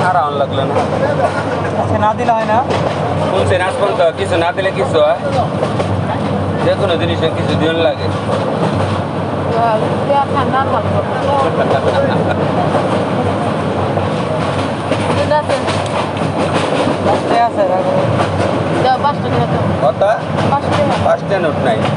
আর আন লাগলো না আচ্ছা না দিলে হয় না শুনছে নাচ পর্যন্ত কিছু না দিলে কিছু হয় যে কোনো জিনিসে কিছু দিন লাগে ঠান্ডা ভালো আছে পাঁচটা কথা 5 নোট নাই